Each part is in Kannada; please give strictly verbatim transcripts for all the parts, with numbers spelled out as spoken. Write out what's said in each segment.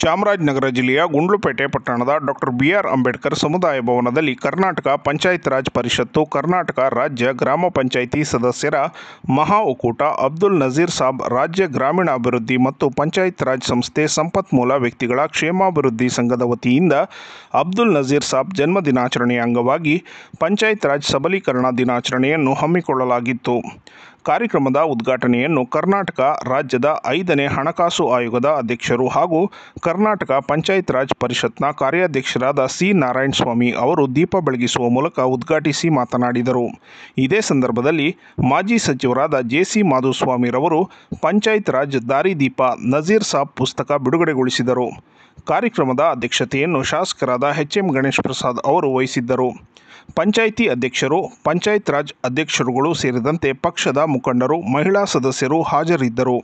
ಚಾಮರಾಜನಗರ ಜಿಲ್ಲೆಯ ಗುಂಡ್ಲುಪೇಟೆ ಪಟ್ಟಣದ ಡಾಕ್ಟರ್ ಬಿ ಆರ್ ಅಂಬೇಡ್ಕರ್ ಸಮುದಾಯ ಭವನದಲ್ಲಿ ಕರ್ನಾಟಕ ಪಂಚಾಯತ್ ರಾಜ್ ಪರಿಷತ್ತು, ಕರ್ನಾಟಕ ರಾಜ್ಯ ಗ್ರಾಮ ಪಂಚಾಯಿತಿ ಸದಸ್ಯರ ಮಹಾ ಒಕ್ಕೂಟ, ಅಬ್ದುಲ್ ನಜೀರ್ ಸಾಬ್ ರಾಜ್ಯ ಗ್ರಾಮೀಣಾಭಿವೃದ್ಧಿ ಮತ್ತು ಪಂಚಾಯತ್ ರಾಜ್ ಸಂಸ್ಥೆ ಸಂಪನ್ಮೂಲ ವ್ಯಕ್ತಿಗಳ ಕ್ಷೇಮಾಭಿವೃದ್ಧಿ ಸಂಘದ ವತಿಯಿಂದ ಅಬ್ದುಲ್ ನಜೀರ್ ಸಾಬ್ ಜನ್ಮ ದಿನಾಚರಣೆಯ ಅಂಗವಾಗಿ ಪಂಚಾಯತ್ ರಾಜ್ ಸಬಲೀಕರಣ ದಿನಾಚರಣೆಯನ್ನು ಹಮ್ಮಿಕೊಳ್ಳಲಾಗಿತ್ತು. ಕಾರ್ಯಕ್ರಮದ ಉದ್ಘಾಟನೆಯನ್ನು ಕರ್ನಾಟಕ ರಾಜ್ಯದ ಐದನೇ ಹಣಕಾಸು ಆಯೋಗದ ಅಧ್ಯಕ್ಷರು ಹಾಗೂ ಕರ್ನಾಟಕ ಪಂಚಾಯತ್ ರಾಜ್ ಪರಿಷತ್ನ ಕಾರ್ಯಾಧ್ಯಕ್ಷರಾದ ಸಿ ನಾರಾಯಣಸ್ವಾಮಿ ಅವರು ದೀಪ ಬೆಳಗಿಸುವ ಮೂಲಕ ಉದ್ಘಾಟಿಸಿ ಮಾತನಾಡಿದರು. ಇದೇ ಸಂದರ್ಭದಲ್ಲಿ ಮಾಜಿ ಸಚಿವರಾದ ಜೆ ಸಿ ಮಾಧುಸ್ವಾಮಿರವರು ಪಂಚಾಯತ್ ರಾಜ್ ದಾರಿದೀಪ ನಜೀರ್ ಸಾಬ್ ಪುಸ್ತಕ ಬಿಡುಗಡೆಗೊಳಿಸಿದರು. ಕಾರ್ಯಕ್ರಮದ ಅಧ್ಯಕ್ಷತೆಯನ್ನು ಶಾಸಕರಾದ ಎಚ್ ಎಂ ಗಣೇಶ್ ಪ್ರಸಾದ್ ಅವರು ವಹಿಸಿದ್ದರು. ಪಂಚಾಯಿತಿ ಅಧ್ಯಕ್ಷರು, ಪಂಚಾಯತ್ ರಾಜ್ ಅಧ್ಯಕ್ಷರುಗಳು ಸೇರಿದಂತೆ ಪಕ್ಷದ ಮುಖಂಡರು, ಮಹಿಳಾ ಸದಸ್ಯರು ಹಾಜರಿದ್ದರು.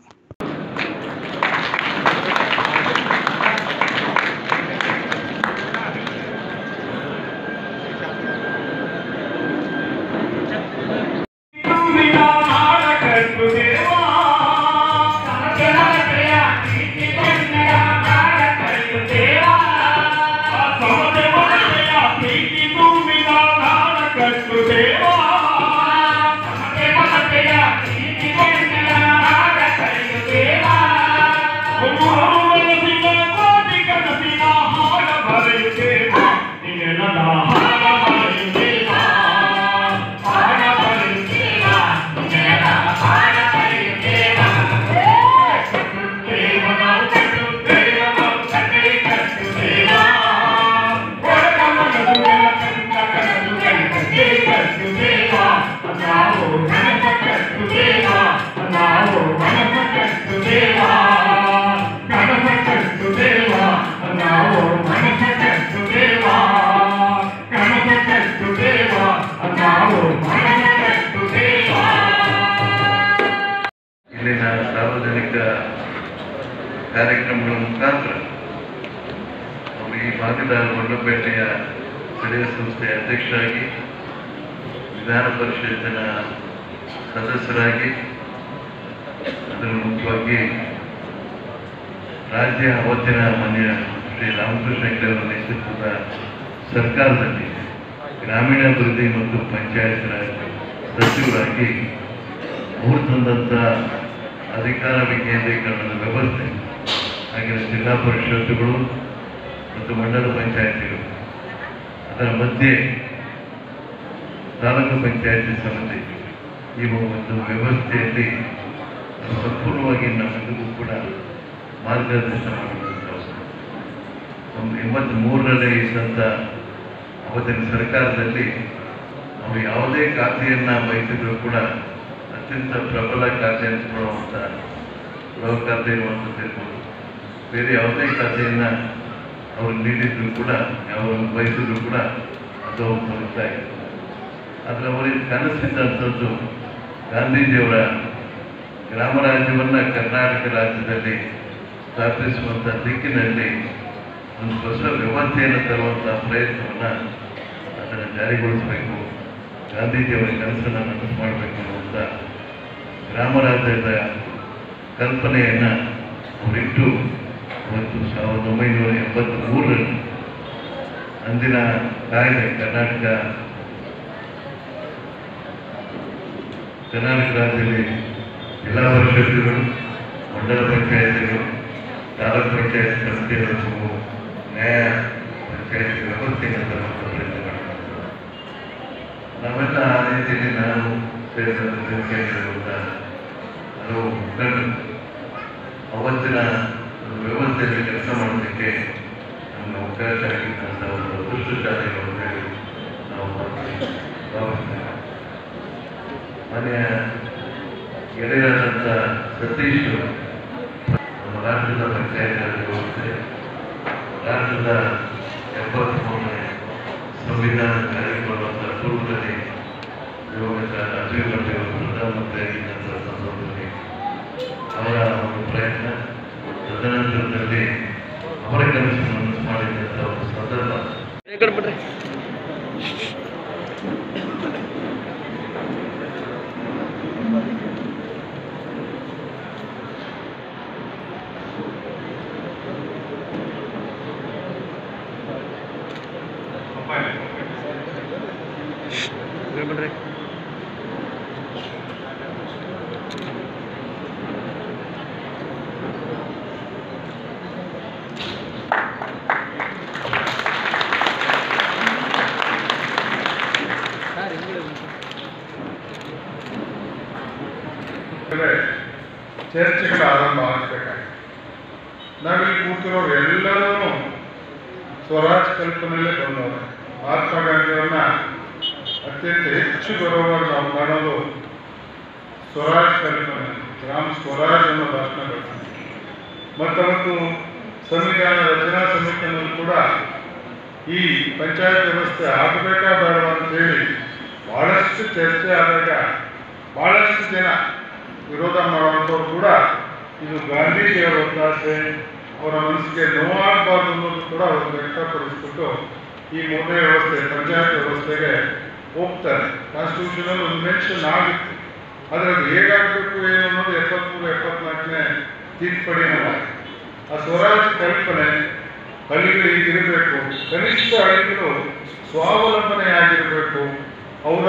ಇಲ್ಲಿನ ಸಾರ್ವಜನಿಕ ಕಾರ್ಯಕ್ರಮಗಳ ಮುಖಾಂತರ ಅವರು ಈ ಭಾಗದ ಗುಂಡ್ಲುಪೇಟೆಯ ಸ್ಥಳೀಯ ಸಂಸ್ಥೆಯ ಅಧ್ಯಕ್ಷರಾಗಿ, ವಿಧಾನ ಪರಿಷತ್ತಿನ ಸದಸ್ಯರಾಗಿ, ಅದರ ಮುಖ್ಯವಾಗಿ ರಾಜ್ಯ ಅವತ್ತಿನ ಮಾನ್ಯ ಶ್ರೀ ರಾಮಕೃಷ್ಣ ಹೆಗಡೆ ಅವರ ನೇತೃತ್ವದ ಸರ್ಕಾರದಲ್ಲಿ ಗ್ರಾಮೀಣಾಭಿವೃದ್ಧಿ ಮತ್ತು ಪಂಚಾಯತ್ ರಾಜ್ ಸಚಿವರಾಗಿ ಅವರು ತಂದಂಥ ಅಧಿಕಾರ ವಿಕೇಂದ್ರೀಕರಣದ ವ್ಯವಸ್ಥೆ, ಹಾಗೆ ಜಿಲ್ಲಾ ಪರಿಷತ್ತುಗಳು ಮತ್ತು ಮಂಡಲ ಪಂಚಾಯತಿಗಳು, ಅದರ ಮಧ್ಯೆ ತಾಲೂಕು ಪಂಚಾಯತಿ ಸಮಿತಿ, ಈ ಒಂದು ವ್ಯವಸ್ಥೆಯಲ್ಲಿ ಸಂಪೂರ್ಣವಾಗಿ ನಮ್ಮೆಲ್ಲರಿಗೂ ಕೂಡ ಮಾರ್ಗದರ್ಶನ ಮಾಡುವಂಥದ್ದು. ಒಂದು ಎಂಬತ್ತ್ ಮೂರರಲ್ಲಿ ಇದ್ದಂಥ ಅವತ್ತಿನ ಸರ್ಕಾರದಲ್ಲಿ ನಾವು ಯಾವುದೇ ಖಾತೆಯನ್ನು ಬಯಸಿದ್ರು ಕೂಡ ಅತ್ಯಂತ ಪ್ರಬಲ ಖಾತೆ ಅನ್ಸ್ಕೊಳ್ಳುವಂಥ ಗೃಹ ಖಾತೆ ಇರುವಂಥದ್ದಿರ್ಬೋದು, ಬೇರೆ ಯಾವುದೇ ಖಾತೆಯನ್ನು ಅವರು ನೀಡಿದ್ರು ಕೂಡ, ಯಾವ ಬಯಸಿದ್ರು ಕೂಡ ಅದು ಅವ್ರು ತೋರಿಸ್ತಾ ಇತ್ತು. ಆದರೆ ಅವರಿಗೆ ಕನಸಿದ್ದಂಥದ್ದು ಗಾಂಧೀಜಿಯವರ ಗ್ರಾಮ ರಾಜ್ಯವನ್ನು ಕರ್ನಾಟಕ ರಾಜ್ಯದಲ್ಲಿ ಸ್ಥಾಪಿಸುವಂಥ ದಿಕ್ಕಿನಲ್ಲಿ ಒಂದು ಹೊಸ ವ್ಯವಸ್ಥೆಯನ್ನು ತರುವಂಥ ಪ್ರಯತ್ನವನ್ನು ಅದನ್ನು ಜಾರಿಗೊಳಿಸಬೇಕು, ಗಾಂಧೀಜಿಯವರ ಕನಸನ್ನು ನನಸು ಮಾಡಬೇಕು ಅನ್ನುವಂಥ ಗ್ರಾಮ ರಾಜ್ಯದ ಕಲ್ಪನೆಯನ್ನು ಅವರಿಟ್ಟು ಅವತ್ತು ಸಾವಿರದ ಒಂಬೈನೂರ ಎಂಬತ್ತ್ ಮೂರರಲ್ಲಿ ಅಂದಿನ ಕಾಯ್ದೆ ಕರ್ನಾಟಕ ಕರ್ನಾಟಕ ರಾಜ್ಯದಲ್ಲಿ ಜಿಲ್ಲಾ ಪರಿಷತ್ತುಗಳು, ಮಂಡಲ ಪಂಚಾಯತಿಗಳು, ತಾಲೂಕು ಪಂಚಾಯತ್ ಸಮಿತಿಗಳ ಹಾಗೂ ನ್ಯಾಯ ಪಂಚಾಯತ್ ವ್ಯವಸ್ಥೆಯನ್ನು ತರುವಂಥ ಪ್ರಯತ್ನ ಮಾಡ್ತಾರೆ. ನಾವೆಲ್ಲ ಆ ರೀತಿಯಲ್ಲಿ ನಾವು ಸೇರಿದಂಥ ಹಲವು ಮುಖಂಡರು ಅವತ್ತಿನ ವ್ಯವಸ್ಥೆಯಲ್ಲಿ ಕೆಲಸ ಮಾಡೋದಕ್ಕೆ ನಮಗೆ ಅವಕಾಶ ಆಗಿದ್ದಂಥ ಒಂದು ಅದೃಷ್ಟಶಾಲಿಗಳು ಅಂತ ಹೇಳಿ ನಾವು ಭಾವಿಸ್ತೇವೆ. ಮನೆಯ ಗೆಳೆಯರಾದಂಥ ಸತೀಶ್ ನಮ್ಮ ರಾಷ್ಟ್ರದ ಪಂಚಾಯತ್ ರಾಜ್ ವ್ಯವಸ್ಥೆ, ರಾಷ್ಟ್ರದ ಎಪ್ಪತ್ತ್ಮೂರನೇ ಸಂವಿಧಾನ ಜಾರಿಗೆ ಬರುವಂಥ ಪೂರ್ವದಲ್ಲಿ ಯೋಗದ ರಾಜೀವ್ ಗಾಂಧಿ ಅವರು ಪ್ರಧಾನಮಂತ್ರಿಯಾಗಿದ್ದಂಥ ಸಂದರ್ಭದಲ್ಲಿ ಅವರ ಒಂದು ಪ್ರಯತ್ನ, ತದನಂತರದಲ್ಲಿ ಅವರ ಕೆಲಸವನ್ನು ಮಾಡಿದಂಥ ಒಂದು ಸಂದರ್ಭ. ಚರ್ಚೆಗಳು ಆರಂಭ ಆಗಬೇಕಾಗಿದೆ. ನಾವಿಲ್ಲಿ ಕೂತಿರೋರು ಎಲ್ಲರೂ ಸ್ವರಾಜ್ ಕಲ್ಪನೆಯಲ್ಲೇ ಬಂದವರು. ಮಹಾತ್ಮ ಗಾಂಧಿಯವ್ರನ್ನ ಅತ್ಯಂತ ಹೆಚ್ಚು ಗೌರವವಾಗಿ ನಾವು ಕಾಣೋದು ಸ್ವರಾಜ್ ಕಲ್ಪನೆ, ಗ್ರಾಮ ಸ್ವರಾಜ್ ಅನ್ನೋ ಭಾಷಣ ಬರ್ತಾರೆ. ಮತ್ತವತ್ತು ಸಂವಿಧಾನ ರಚನಾ ಸಮಿತಿಯಲ್ಲಿ ಕೂಡ ಈ ಪಂಚಾಯತ್ ವ್ಯವಸ್ಥೆ ಆಗಬೇಕಾ ಬೇಡ ಅಂತೇಳಿ ಬಹಳಷ್ಟು ಚರ್ಚೆ ಆದಾಗ ಬಹಳಷ್ಟು ಜನ ವಿರೋಧ ಮಾಡುವಂಥವ್ರು ಕೂಡ ಇದು ಗಾಂಧೀಜಿಯವರ ಒತ್ತಾಸೆ, ಅವರ ಮನಸ್ಸಿಗೆ ನೋವಾಗಬಾರ್ದು ಅನ್ನೋದು ಕೂಡ ಅವರು ವ್ಯಕ್ತಪಡಿಸ್ಬಿಟ್ಟು ಈ ಮೊದಲೇ ವ್ಯವಸ್ಥೆ ಪಂಚಾಯತ್ ವ್ಯವಸ್ಥೆಗೆ ಹೋಗ್ತಾರೆ. ಕಾನ್ಸ್ಟಿಟ್ಯೂಷನಲ್ಲಿ ಒಂದು ಮೆನ್ಷನ್ ಆಗಿತ್ತು, ಆದರೆ ಅದು ಹೇಗಾಗಬೇಕು ಏನು ಅನ್ನೋದು ಎಪ್ಪತ್ಮೂರು ಎಪ್ಪತ್ನಾಲ್ಕನೇ ತಿದ್ದುಪಡಿ ಮಾಡಿ ಆ ಸ್ವರಾಜ್ ಕಲ್ಪನೆ ಹಳ್ಳಿಗಳು ಹೀಗಿರಬೇಕು, ಕನಿಷ್ಠ ಹಳ್ಳಿಗಳು ಸ್ವಾವಲಂಬನೆಯಾಗಿರಬೇಕು, ಅವರ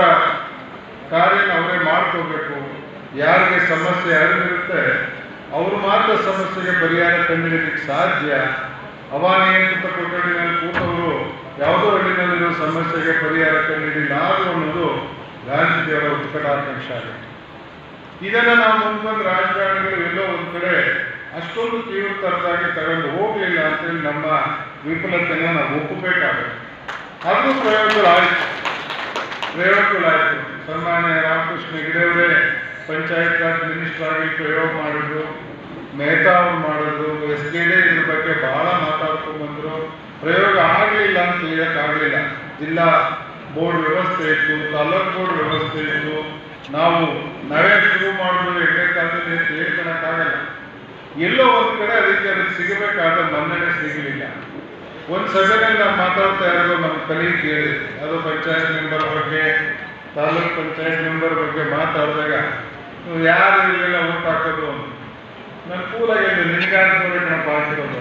ಕಾರ್ಯನ ಅವರೇ ಮಾಡ್ಕೋಬೇಕು, ಯಾರಿಗೆ ಸಮಸ್ಯೆ ಅರಿವಿರುತ್ತೆ ಅವರು ಮಾತ್ರ ಸಮಸ್ಯೆಗೆ ಪರಿಹಾರ ಕಂಡುಹಿಡಿಯಲಿಕ್ಕೆ ಸಾಧ್ಯ. ಅವಾನಿಯಂತ್ರಿತ ಕೊಠಡಿನಲ್ಲಿ ಕೂತವರು ಯಾವುದೋ ಹಳ್ಳಿನಲ್ಲಿರೋ ಸಮಸ್ಯೆಗೆ ಪರಿಹಾರ ಕಂಡುಹಿಡಿಯಲಾರು ಅನ್ನೋದು ಗಾಂಧೀಜಿಯವರ ಉತ್ಕಟಾಕಾಂಕ್ಷ ಆಗಿದೆ. ಇದನ್ನು ನಾವು ಮುಂದೆ ರಾಜಕಾರಣಿಗಳು ಎಲ್ಲೋ ಒಂದು ಕಡೆ ಅಷ್ಟೊಂದು ತೀವ್ರತರದಾಗಿ ತಗೊಂಡು ಹೋಗಲಿಲ್ಲ ಅಂತೇಳಿ ನಮ್ಮ ವಿಫಲತೆಯನ್ನು ನಾವು ಒಪ್ಪಬೇಕಾಗುತ್ತೆ. ಅದು ಪ್ರಯೋಗಗಳಾಯಿತು ಪ್ರಯೋಗಗಳಾಯಿತು ಸನ್ಮಾನ್ಯ ರಾಮಕೃಷ್ಣ ಹೆಗಡೆಯವರೇ ಪಂಚಾಯತ್ ರಾಜ್ ಮಿನಿಸ್ಟರ್ ಆಗಿ ಪ್ರಯೋಗ ಮಾಡಿದ್ರು, ಮೆಹ್ತಾ ಅವರು ಮಾಡಿದ್ರು, ಎಸ್ ಕೆ ಡೆ ಇದ್ರ ಬಗ್ಗೆ ಬಹಳ ಮಾತಾಡ್ಕೊಂಡು ಬಂದರು. ಪ್ರಯೋಗ ಆಗಲಿಲ್ಲ ಅಂತ ಹೇಳೋಕ್ಕಾಗಲಿಲ್ಲ. ಜಿಲ್ಲಾ ಬೋರ್ಡ್ ವ್ಯವಸ್ಥೆ ಇತ್ತು, ತಾಲೂಕು ಬೋರ್ಡ್ ವ್ಯವಸ್ಥೆ ಇತ್ತು. ನಾವು ನಾವೇ ಶುರು ಮಾಡಿದ್ರು ಎಣ್ಣೆ ಕಾಲದಲ್ಲಿ ಅಂತ ಹೇಳ್ಕೊಳಕ್ಕಾಗಲ್ಲ. ಎಲ್ಲೋ ಒಂದು ಕಡೆ ಅದಕ್ಕೆ ಅದಕ್ಕೆ ಸಿಗಬೇಕಾದ ಮನ್ನಣೆ ಸಿಗಲಿಲ್ಲ. ಒಂದು ಸಭೆಯಲ್ಲಿ ನಾವು ಮಾತಾಡ್ತಾ ಇರೋದು ನಮ್ಮ ಕಲಿಗೆ ಕೇಳಿದೆ, ಅದು ಪಂಚಾಯತ್ ಮೆಂಬರ್ ಬಗ್ಗೆ ತಾಲೂಕ್ ಪಂಚಾಯತ್ ಮೆಂಬರ್ ಬಗ್ಗೆ ಮಾತಾಡಿದಾಗ ನೀವು ಯಾರು ಇವೆಲ್ಲ ಓಟ್ ಹಾಕೋದು ಅಂತ ನಾನು ಕೂಲಾಗಿ ನಿನ್ಗಾದ್ರೆ ನಾವು ಹಾಕಿರೋದು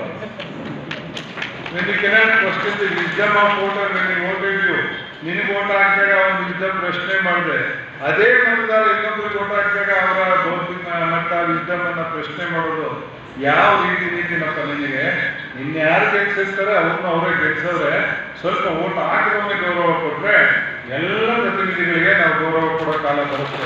ನಿನಗೆ ಕ್ವಶನ್ ವಿಸ್ಡಮ್ ಆಫ್ ವೋಟರ್ ನಿನಗೆ ಓಟ್ ಇಟ್ಟು ನಿನಗೆ ಓಟ್ ಹಾಕಿದಾಗ ಅವನು ವಿಸ್ಡಮ್ ಪ್ರಶ್ನೆ ಮಾಡಿದೆ, ಅದೇ ಮತದಾರ ಇನ್ನೊಬ್ರಿಗೆ ಓಟ್ ಹಾಕಿದಾಗ ಅವರ ಬೌದ್ಧಿಕ ಮಟ್ಟ ವಿಸ್ಡಮ್ ಅನ್ನ ಪ್ರಶ್ನೆ ಮಾಡೋದು ಯಾವ ರೀತಿ ರೀತಿನಪ್ಪ ನಿನಗೆ? ನಿನ್ನ ಯಾರು ಗೆಲ್ಸಿರ್ತಾರೆ ಅವ್ರನ್ನ ಅವರೇ ಗೆಲ್ಸವ್ರೆ, ಸ್ವಲ್ಪ ಓಟ್ ಹಾಕಿದವನಿಗೆ ಗೌರವ ಕೊಟ್ರೆ ಎಲ್ಲ ಪ್ರತಿನಿಧಿಗಳಿಗೆ ನಾವು ಗೌರವ ಕೊಡೋ ಕಾಲ ಬರುತ್ತೆ.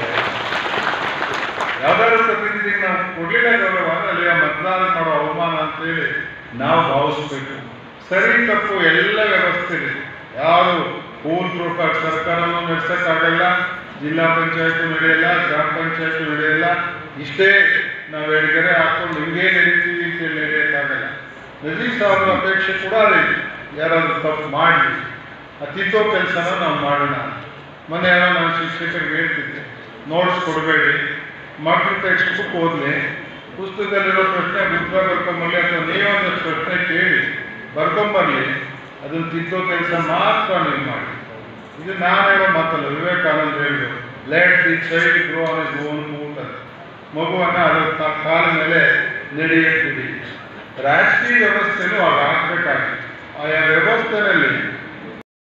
ಯಾವ್ದಾದ್ರು ಪ್ರತಿನಿಧಿಗೆ ನಾವು ಕೊಡ್ಲಿಲ್ಲ ಗೌರವ ಅಂದ್ರೆ ಅಲ್ಲಿ ಮತದಾನ ಮಾಡೋ ಅವಮಾನ ಅಂತೇಳಿ ನಾವು ಭಾವಿಸ್ಬೇಕು. ಸರಿ ತಪ್ಪು ಎಲ್ಲ ವ್ಯವಸ್ಥೆ ಇದೆ, ಯಾರು ಫೂಲ್ ಪ್ರೂಫ್ ಆಗಿ ಸರ್ಕಾರನೂ ನಡೆಸಕ್ಕಾಗಲ್ಲ, ಜಿಲ್ಲಾ ಪಂಚಾಯತ್ ನಡೆಯಲ್ಲ, ಗ್ರಾಮ ಪಂಚಾಯತ್ ನಡೆಯಲ್ಲ. ಇಷ್ಟೇ ನಾವು ಎಡಗಡೆ ಹಾಕೊಂಡು ಹಿಂಗೇ ನಡೀತೀವಿ ಅಂತೇಳಿ ನಡೆಯೋಕ್ಕಾಗಲ್ಲ. ನಜೀರ್ ಸಾಹೇಬ್ರ ಅಪೇಕ್ಷೆ ಕೂಡ ಅದೇ, ಯಾರಾದ್ರೂ ತಪ್ಪು ಮಾಡಲಿ ಆ ತಿದ್ದೋ ಕೆಲಸನ ನಾವು ಮಾಡೋಣ. ಮೊನ್ನೆ ಯಾರೋ ನಾನು ಶಿಕ್ಷಕರಿಗೆ ಹೇಳ್ತಿದ್ದೆ, ನೋಟ್ಸ್ ಕೊಡಬೇಡಿ, ಮಕ್ಕಳು ಟೆಕ್ಸ್ಟ್ ಬುಕ್ ಓದಲಿ, ಪುಸ್ತಕದಲ್ಲಿರೋ ಪ್ರಶ್ನೆ ಬುಕ್ಕ ಬರ್ಕೊಂಬರ್ಲಿ ಅಥವಾ ನೀವೊಂದಷ್ಟು ಪ್ರಶ್ನೆ ಕೇಳಿ ಬರ್ಕೊಂಬರ್ಲಿ, ಅದನ್ನು ತಿದ್ದೋ ಕೆಲಸ ಮಾತ್ರ ನೀವು ಮಾಡಿ. ಇದು ನಾನು ಹೇಳೋ ಮಾತಲ್ಲ, ವಿವೇಕಾನಂದ ಹೇಳಿದ್ರು, let the child grow on his own foot ಅಂತ. ಮಗುವನ್ನು ಅದರ ಕಾಲ ಮೇಲೆ ನಡೆಯುತ್ತಿದೆ. ರಾಜಕೀಯ ವ್ಯವಸ್ಥೆನೂ ಆಗ ಆಗಬೇಕಾಗಿತ್ತು. ಆಯಾ ವ್ಯವಸ್ಥೆಯಲ್ಲಿ